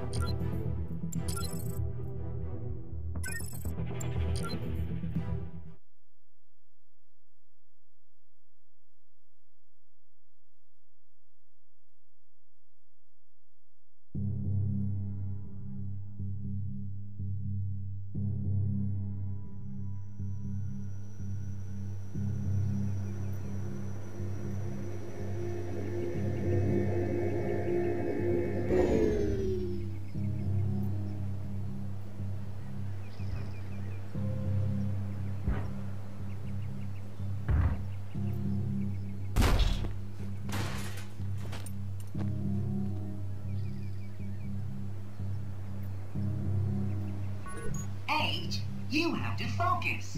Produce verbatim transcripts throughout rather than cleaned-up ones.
Age, you have to focus.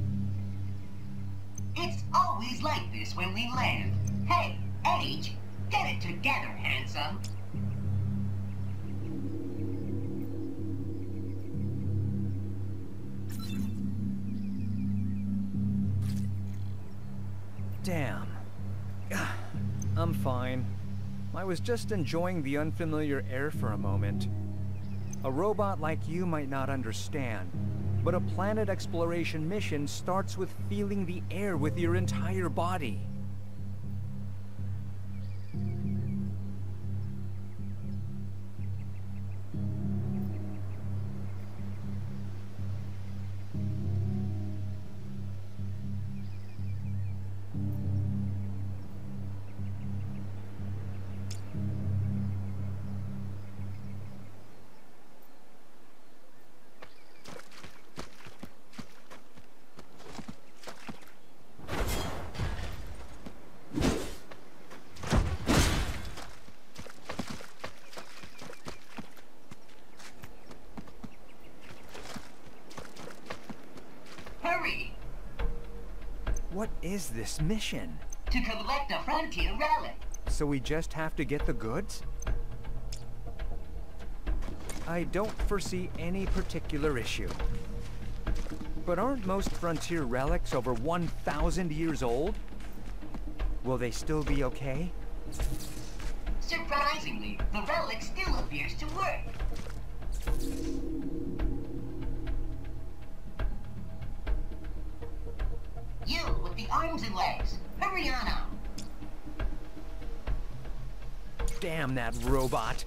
It's always like this when we land. Hey, Age, get it together, handsome. Damn. I'm fine. I was just enjoying the unfamiliar air for a moment. A robot like you might not understand, but a planet exploration mission starts with feeling the air with your entire body. Hurry! What is this mission? To collect a frontier relic. So we just have to get the goods? I don't foresee any particular issue. But aren't most frontier relics over one thousand years old? Will they still be okay? Surprisingly, the relic still appears to work. You with the arms and legs, hurry on up. Damn that robot!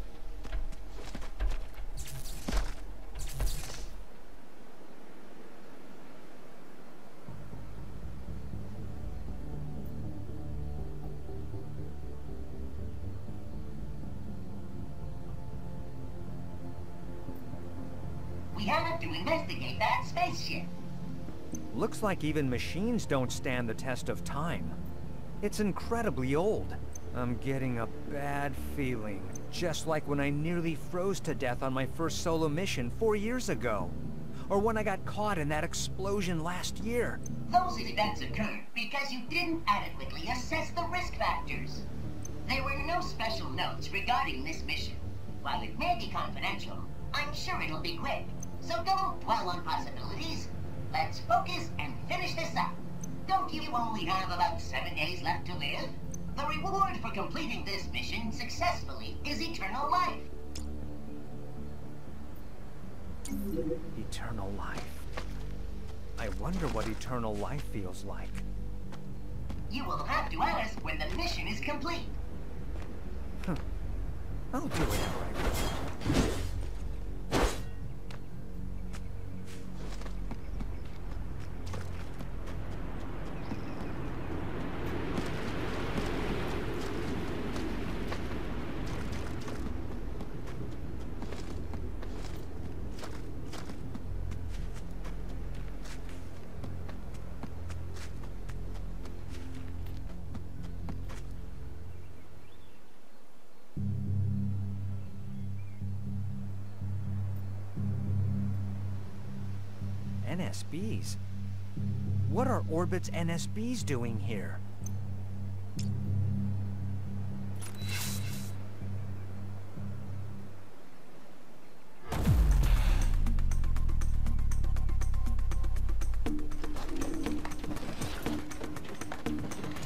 We have to investigate that spaceship. Looks like even machines don't stand the test of time. It's incredibly old. I'm getting a bad feeling, just like when I nearly froze to death on my first solo mission four years ago. Or when I got caught in that explosion last year. Those events occurred because you didn't adequately assess the risk factors. There were no special notes regarding this mission. While it may be confidential, I'm sure it'll be quick. So don't dwell on possibilities. Let's focus and finish this up. Don't you only have about seven days left to live? The reward for completing this mission successfully is eternal life. Eternal life. I wonder what eternal life feels like. You will have to ask when the mission is complete. Huh. I'll do whatever I want. N S Bs? What are Orbit's N S Bs doing here?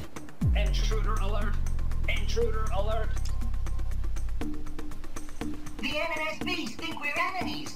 Intruder alert! Intruder alert! The N S Bs think we're enemies.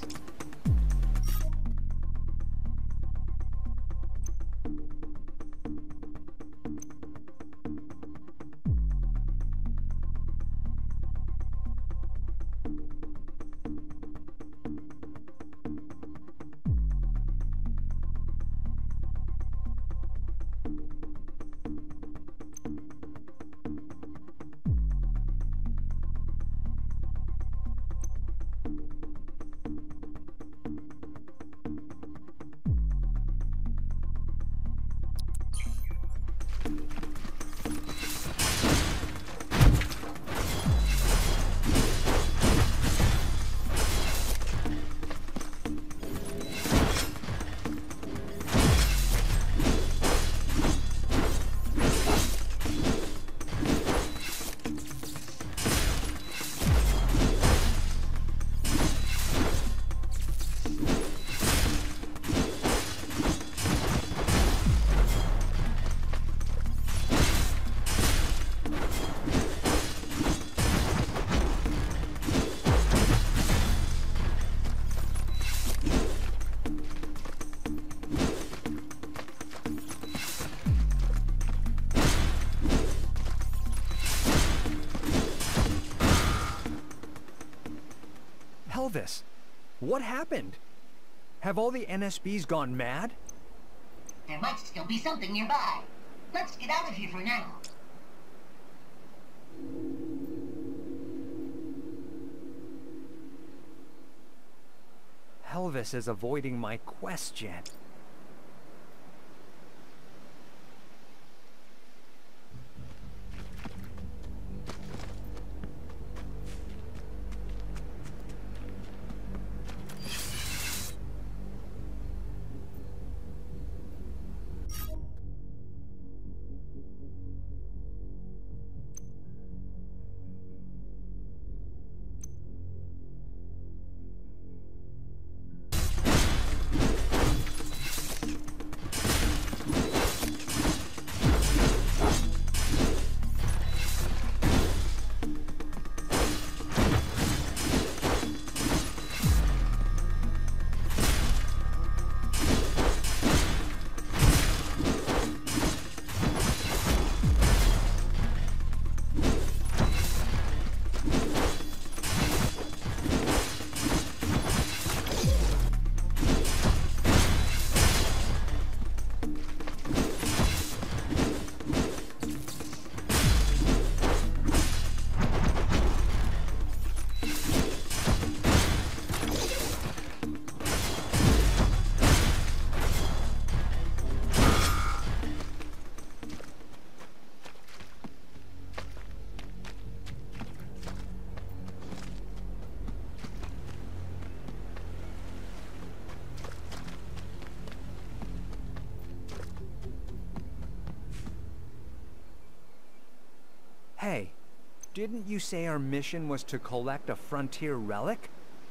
Elvis, what happened? Have all the N S Bs gone mad? There might still be something nearby. Let's get out of here for now. Elvis is avoiding my question. Hey, didn't you say our mission was to collect a frontier relic?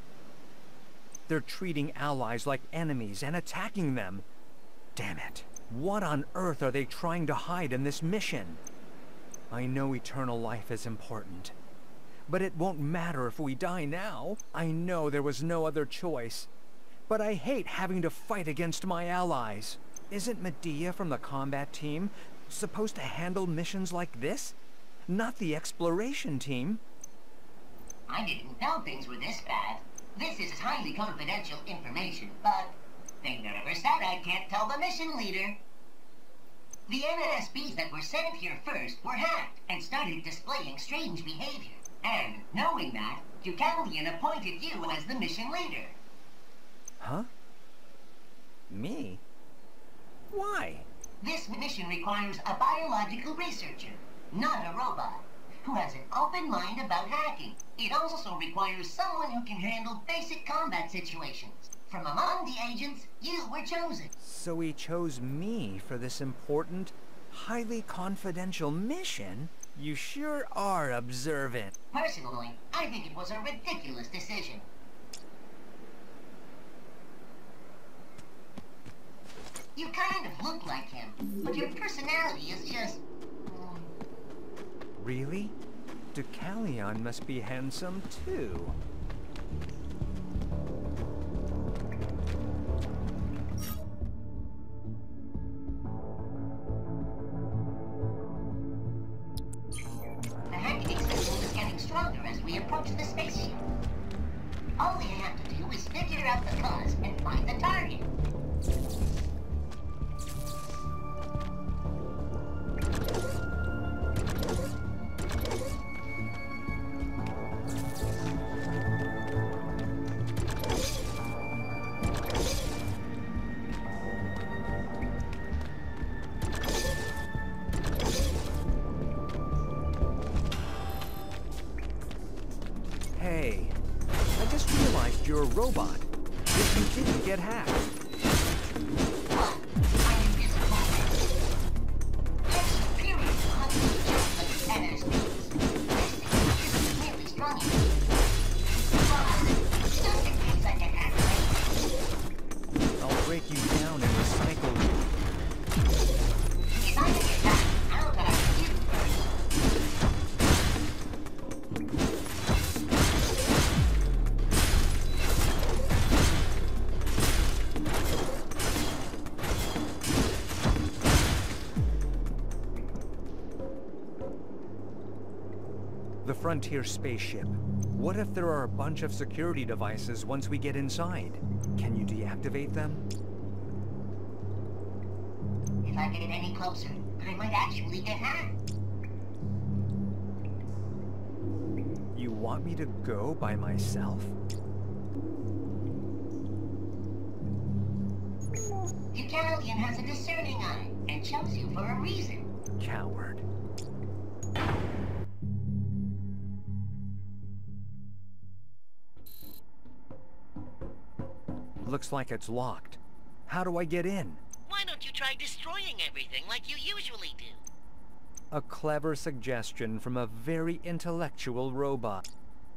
They're treating allies like enemies and attacking them. Damn it. What on earth are they trying to hide in this mission? I know eternal life is important, but it won't matter if we die now. I know there was no other choice, but I hate having to fight against my allies. Isn't Medea from the combat team supposed to handle missions like this? Not the exploration team. I didn't know things were this bad. This is highly confidential information, but they never said I can't tell the mission leader. The N S Bs that were sent here first were hacked and started displaying strange behavior. And knowing that, Deucalion appointed you as the mission leader. Huh? Me? Why? This mission requires a biological researcher, not a robot, who has an open mind about hacking. It also requires someone who can handle basic combat situations. From among the agents, you were chosen. So he chose me for this important, highly confidential mission? You sure are observant. Personally, I think it was a ridiculous decision. You kind of look like him, but your personality is just... Really? Deucalion must be handsome too. All we have to do is figure out the cause and find the target. Hey, I just realized you're a robot. If you didn't get hacked. What? I'm invisible. You're superior to hundreds of children and their speeds. This thing isn't nearly strong enough. But, just in case I get hacked later, I'll break you down and recycle you. if I get hacked, I'll die you first. The Frontier spaceship. What if there are a bunch of security devices once we get inside? Can you deactivate them? If I get any closer, I might actually get hacked. You want me to go by myself? Deucalion has a discerning eye and chose you for a reason. Coward. Looks like it's locked. How do I get in? Why don't you try destroying everything like you usually do? A clever suggestion from a very intellectual robot.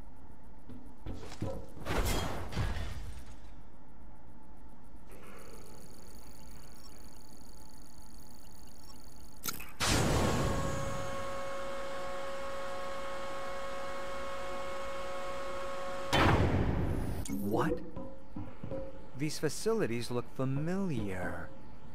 What? These facilities look familiar.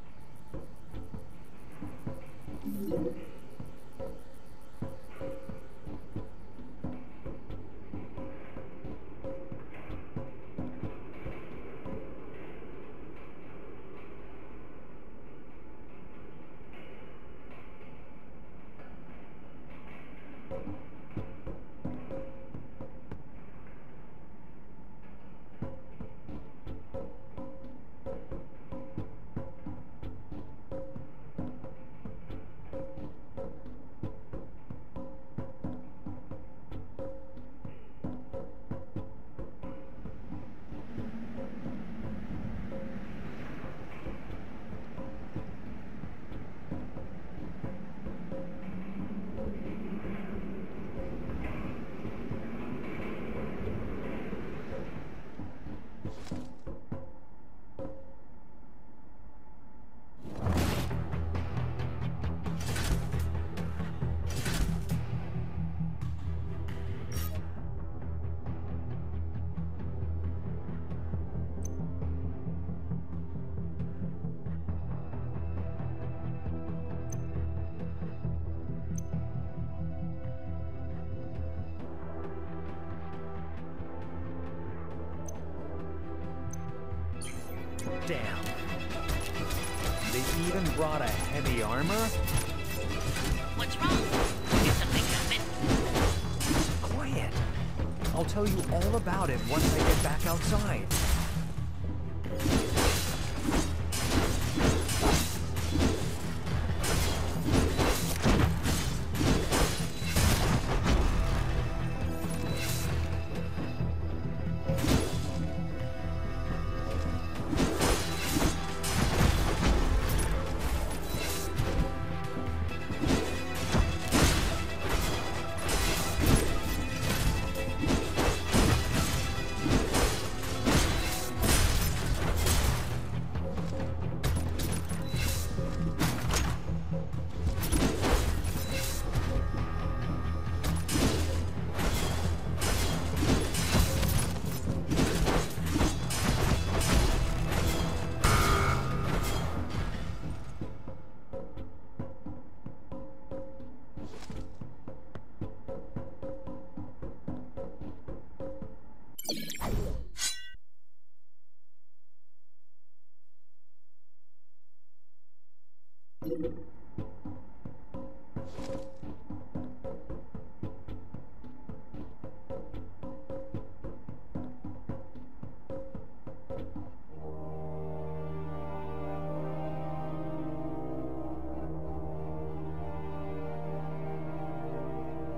Damn. They even brought a heavy armor? What's wrong? Did something happen? Quiet. I'll tell you all about it once I get back outside.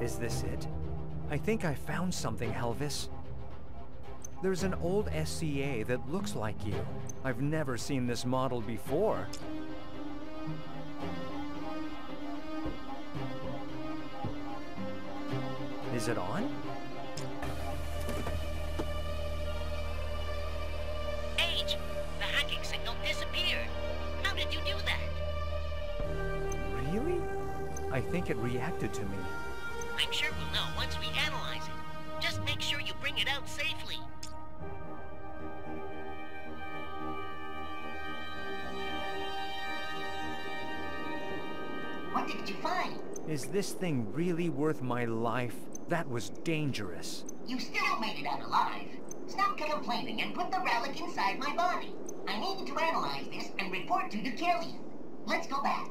Is this it? I think I found something, Helvis. There's an old S C A that looks like you. I've never seen this model before. Is it on? Age, the hacking signal disappeared. How did you do that? Really? I think it reacted to me. I'm sure we'll know once we analyze it. Just make sure you bring it out safely. What did you find? Is this thing really worth my life? That was dangerous. You still made it out alive. Stop complaining and put the relic inside my body. I need to analyze this and report to Deucalion. Let's go back.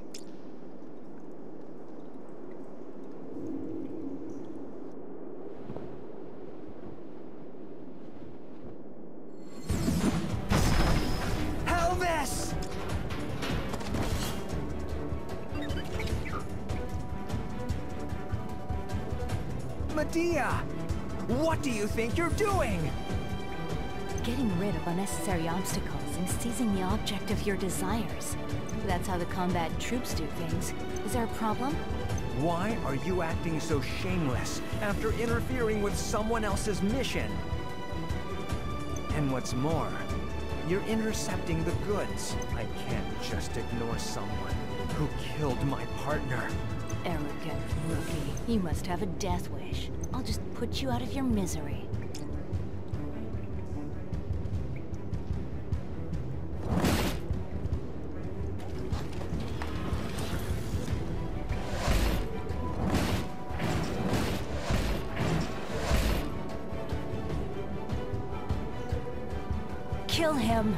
Helvis! Medea! What do you think you're doing? Getting rid of unnecessary obstacles and seizing the object of your desires. That's how the combat troops do things. Is there a problem? Why are you acting so shameless after interfering with someone else's mission? And what's more, you're intercepting the goods. I can't just ignore someone who killed my partner. Arrogant rookie. You must have a death wish. I'll just put you out of your misery. Kill him!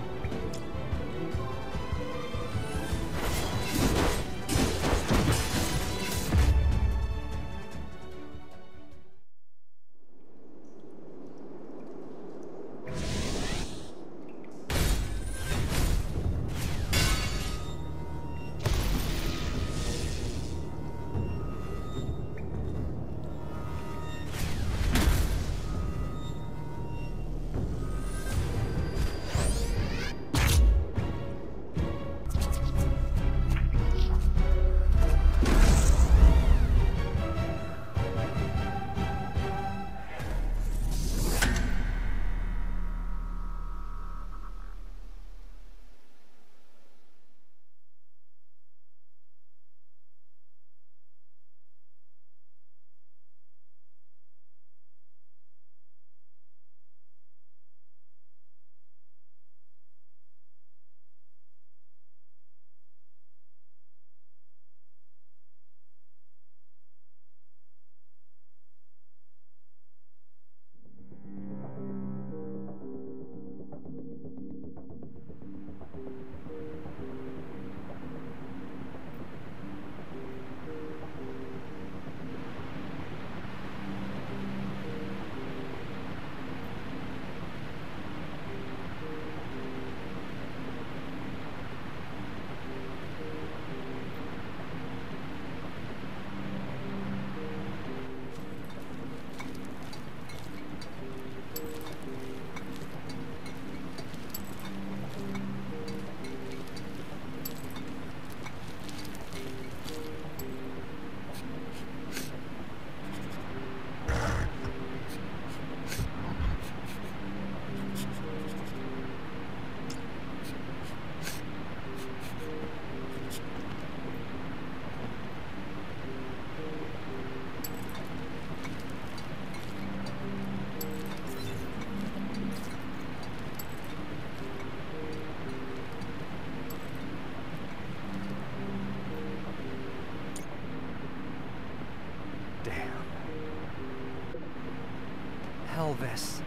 Helvis.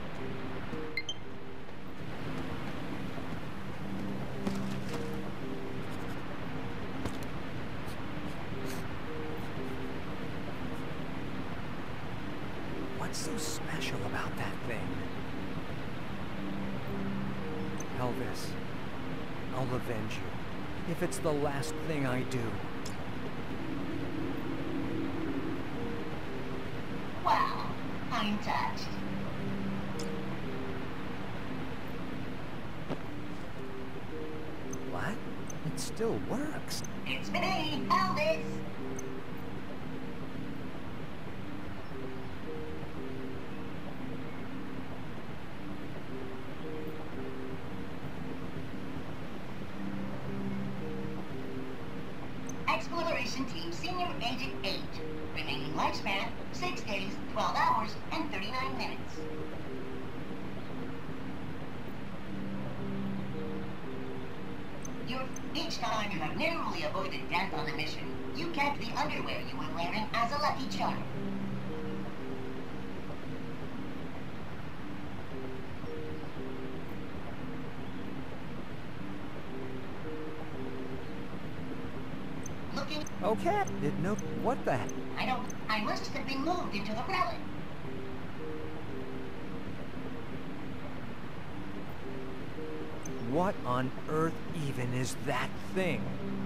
What's so special about that thing? Helvis, I'll avenge you, if it's the last thing I do. I'm touched. What? It still works. It's me, Elvis! Exploration Team Senior Agent eight. Remaining lifespan, six days, twelve hours, and thirty-nine minutes. You're, each time you have narrowly avoided death on a mission, you kept the underwear you were wearing as a lucky charm. Looking... Okay. It no. What the heck? I don't... I must have been moved into the relic. What on earth even is that thing?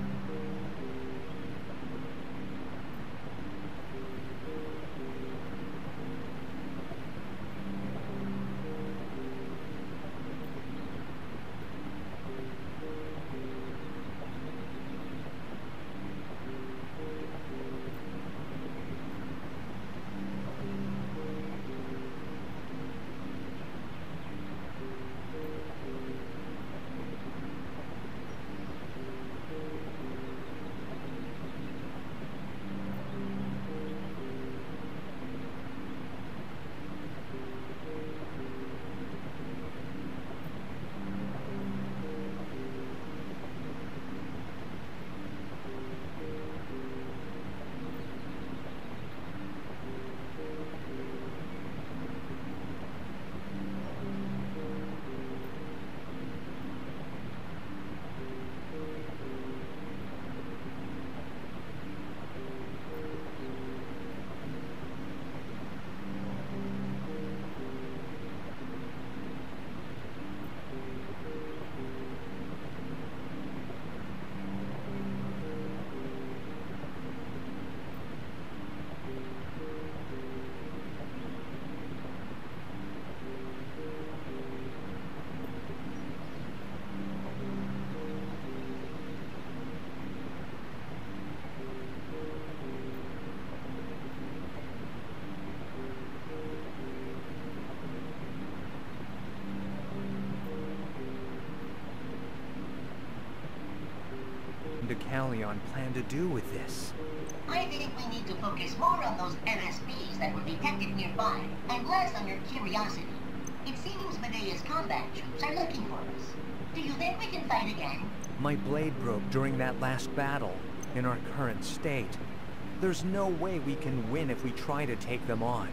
Callion plan to do with this? I think we need to focus more on those N S Bs that were detected nearby, and less on your curiosity. It seems Medea's combat troops are looking for us. Do you think we can fight again? My blade broke during that last battle. In our current state, there's no way we can win if we try to take them on.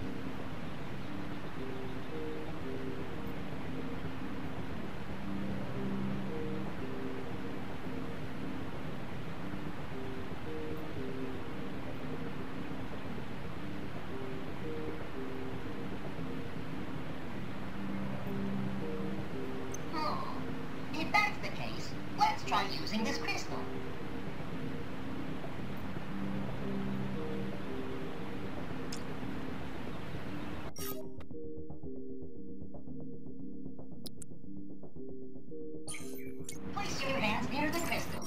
If that's the case, let's try using this crystal. Place your hands near the crystal.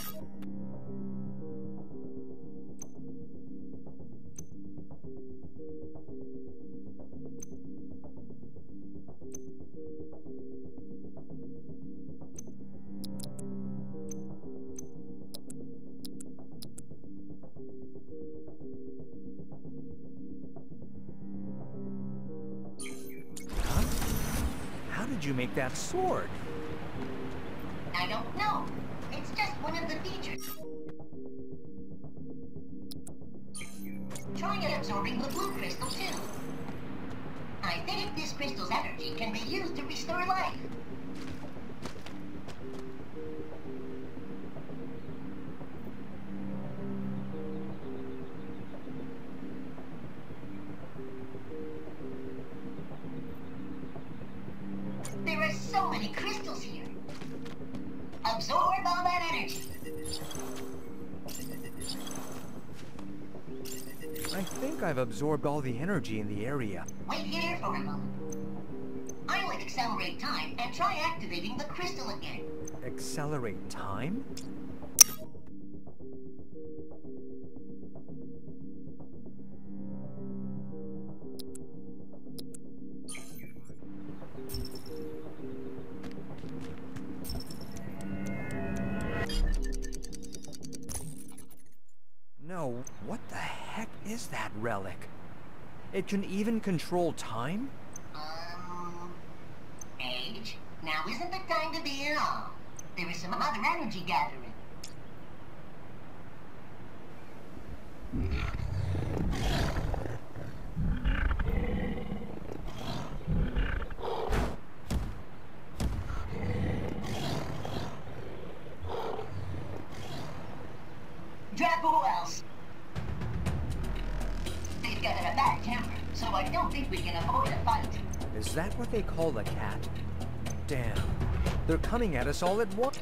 How did you make that sword? I don't know. It's just one of the features. Try absorbing the blue crystal too. I think this crystal's energy can be used to restore life. There are so many crystals here. Absorb all that energy. I think I've absorbed all the energy in the area. Wait here for a moment. I would accelerate time and try activating the crystal again. Accelerate time? No, what the heck is that relic? It can even control time? Um... Age? Now isn't the time to be in awe. There is some other energy gathering. Who else? They've got a bad temper, so I don't think we can avoid a fight. Is that what they call a cat? Damn. They're coming at us all at once.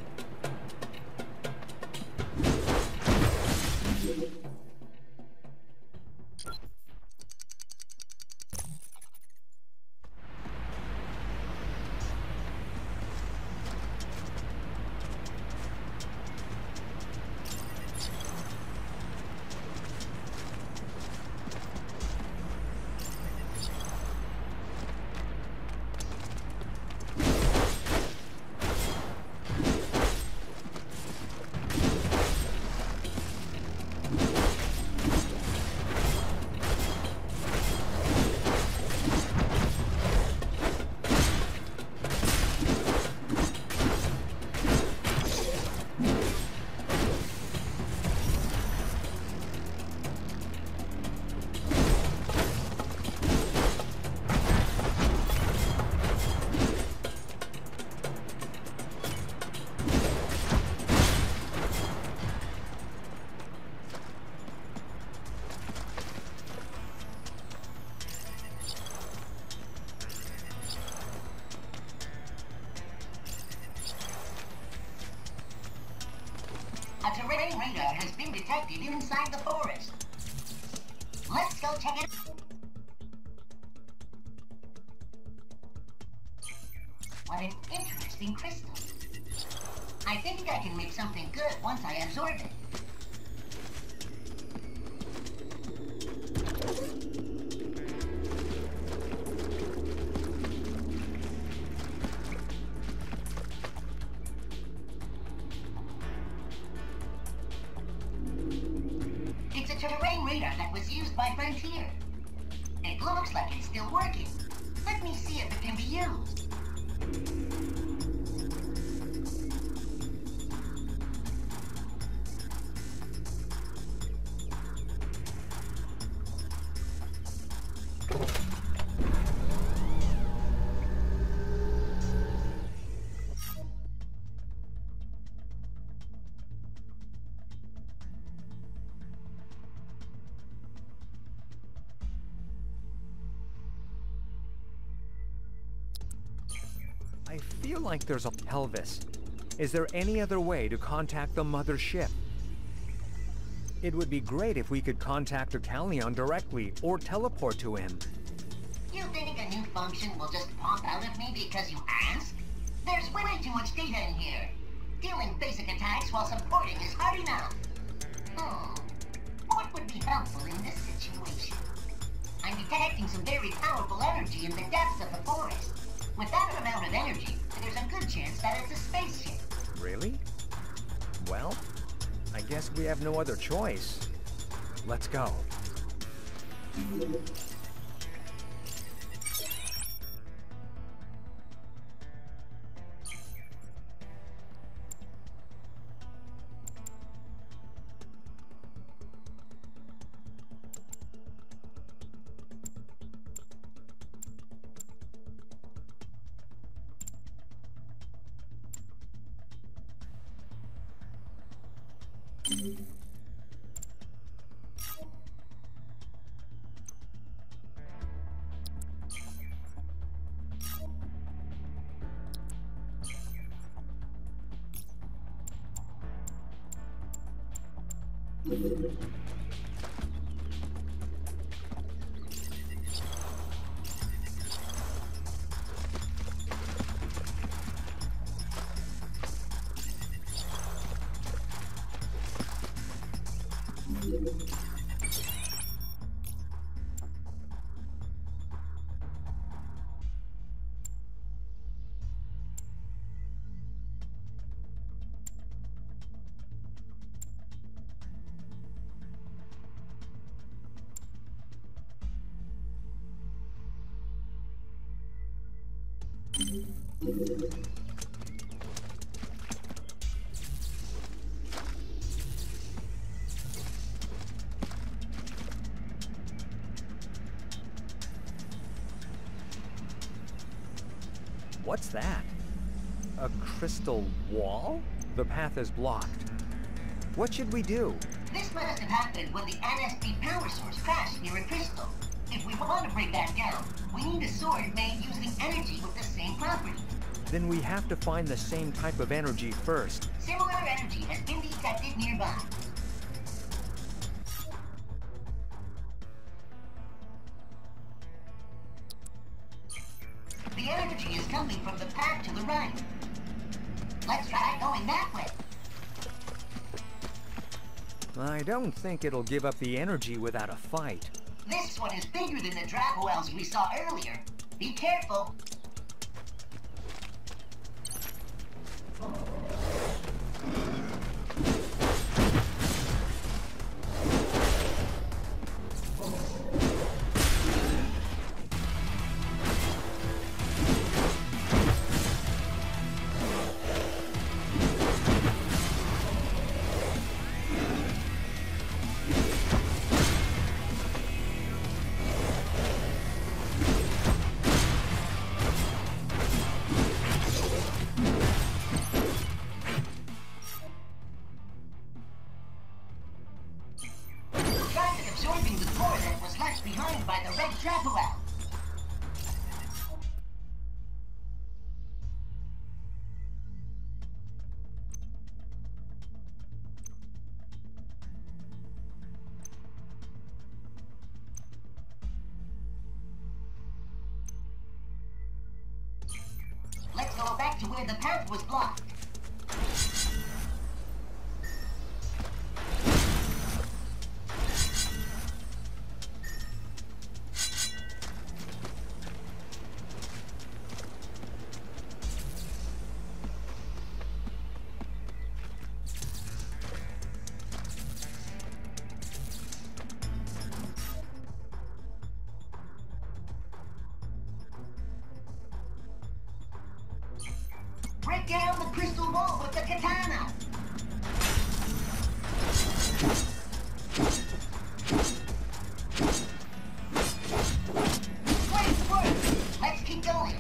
A terrain radar has been detected inside the forest. Let's go check it out. What an interesting crystal. I think I can make something good once I absorb it. It's a terrain radar that was used by Frontier. It looks like it's still working. Let me see if it can be used. I feel like there's a Elvis. Is there any other way to contact the mothership? It would be great if we could contact Ocalion directly or teleport to him. You think a new function will just pop out of me because you ask? There's way too much data in here. Dealing basic attacks while supporting is hard enough. Hmm. What would be helpful in this situation? I'm detecting some very powerful energy in the depths of the forest. With that amount of energy, there's a good chance that it's a spaceship. Really? Well, I guess we have no other choice. Let's go. What's that? A crystal wall? The path is blocked. What should we do? This must have happened when the N S B power source crashed near a crystal. If we want to bring that down, we need a sword made using energy with the same property. Then we have to find the same type of energy first. Similar energy has been detected nearby. The energy is coming from the path to the right. Let's try going that way. I don't think it'll give up the energy without a fight. This one is bigger than the Dragowells we saw earlier. Be careful. Absorbing the core that was left behind by the red Dragowell. Let's go back to where the path was blocked. Break down the crystal wall with the katana! Great work! Let's keep going!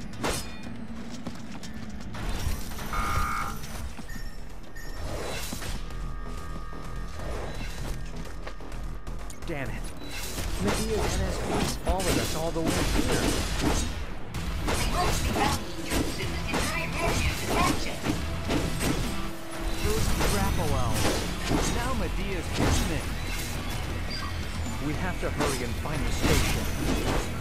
Damn it. Medea's N S Bs followed us all the way here. They must be rallying troops in the entire area to catch us. Those Dragowells. Now Medea's business. We have to hurry and find the station.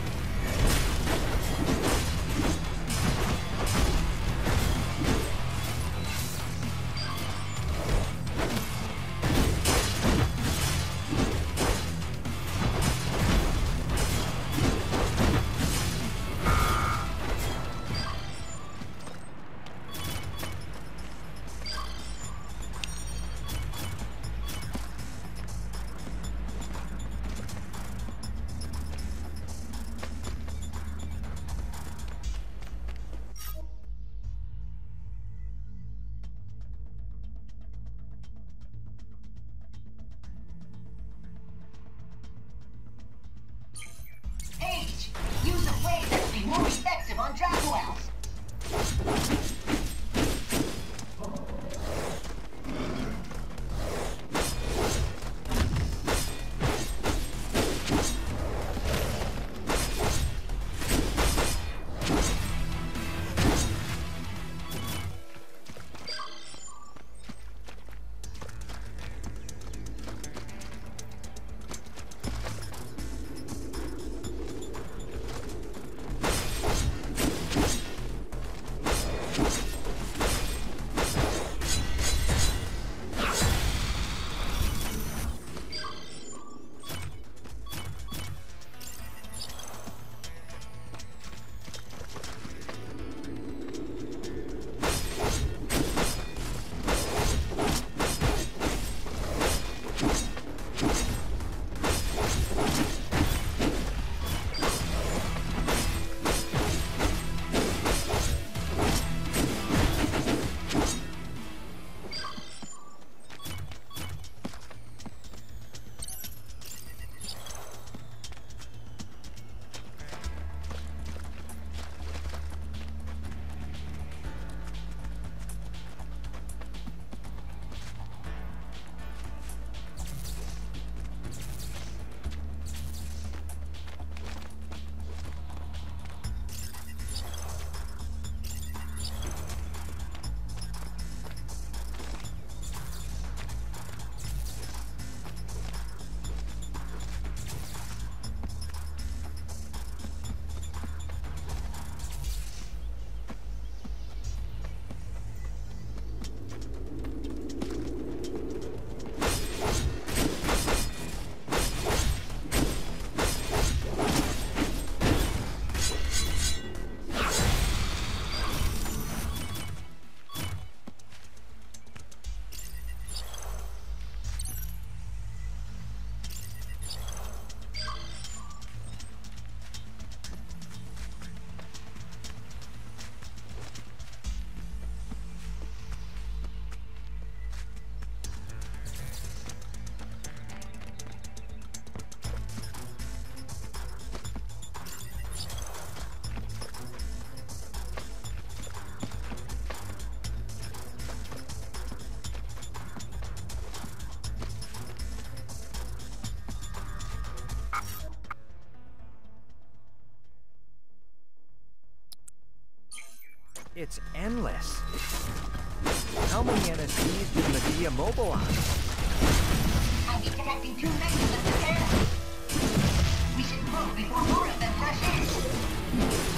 it's endless. How many N S Ps did Medea mobilize? I'll be connecting two members of the panel. We should move before more of them rush in.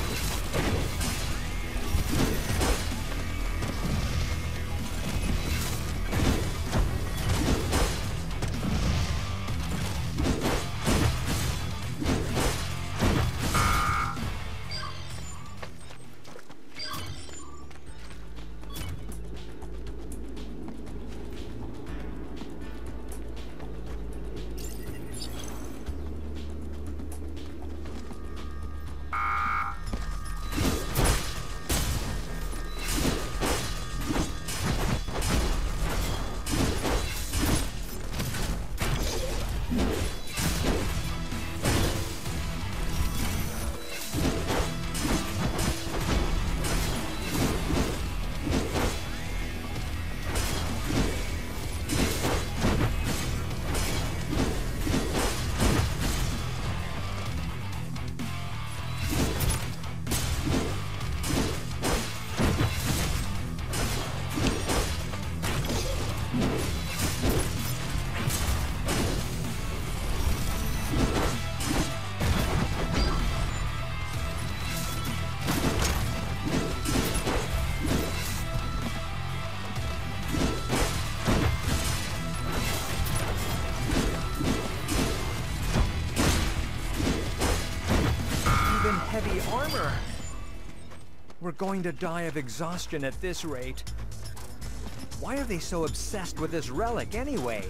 Heavy armor. We're going to die of exhaustion at this rate. Why are they so obsessed with this relic anyway?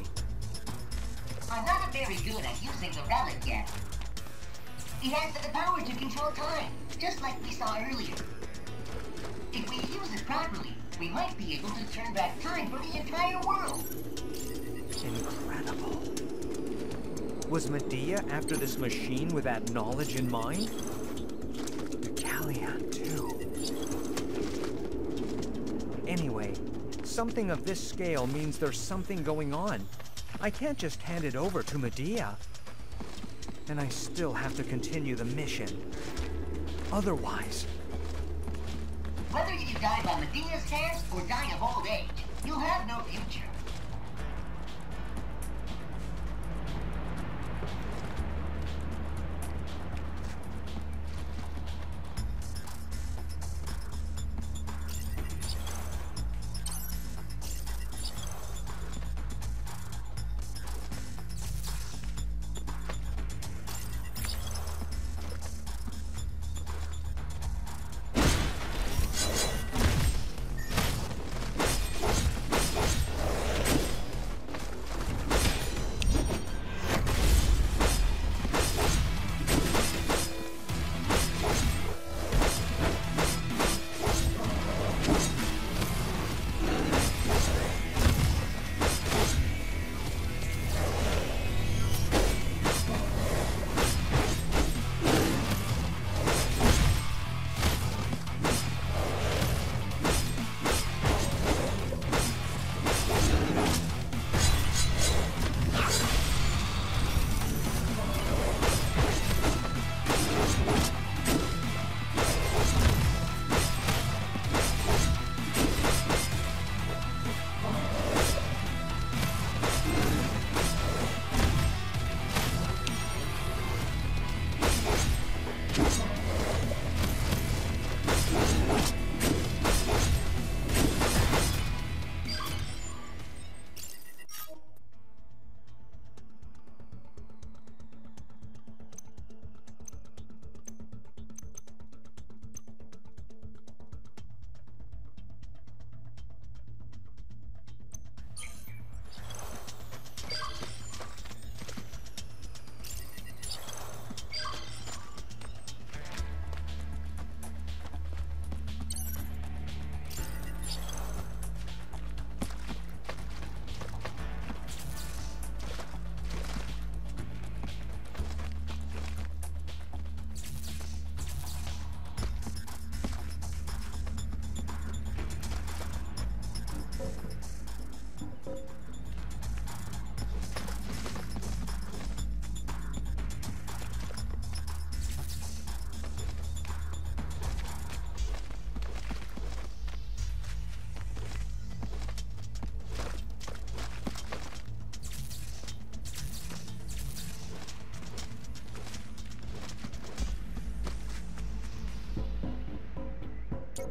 I'm not very good at using the relic yet. It has the power to control time, just like we saw earlier. If we use it properly, we might be able to turn back time for the entire world. Incredible. Was Medea after this machine with that knowledge in mind? Galleon, too. Anyway, something of this scale means there's something going on. I can't just hand it over to Medea. And I still have to continue the mission. Otherwise... Whether you die by Medea's hands or die of old age, you'll have no future.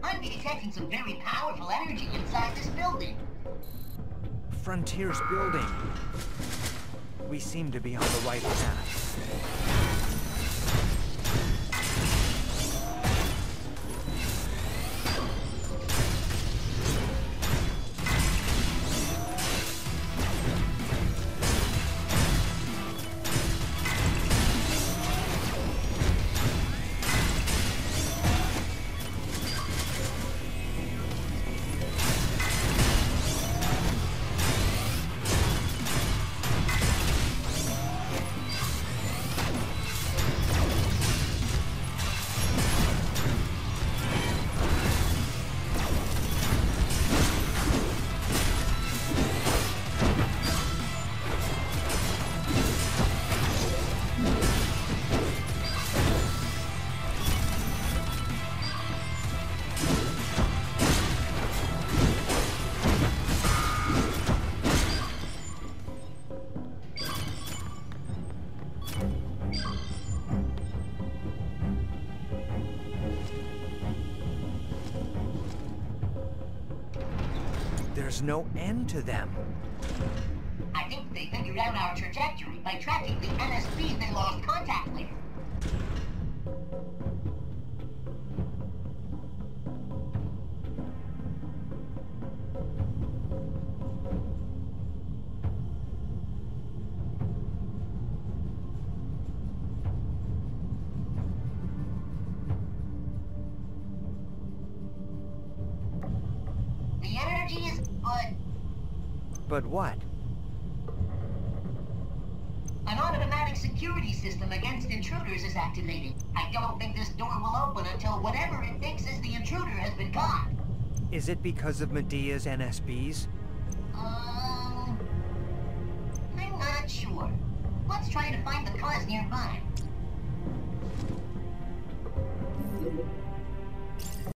might be detecting some very powerful energy inside this building. Frontier's building. We seem to be on the right path. There's no end to them. I think they figured out our trajectory by tracking the N S P they lost contact with. The energy is good. But what? An automatic security system against intruders is activated. I don't think this door will open until whatever it thinks is the intruder has been caught. Is it because of Medea's N S Bs? Um... I'm not sure. Let's try to find the cause nearby.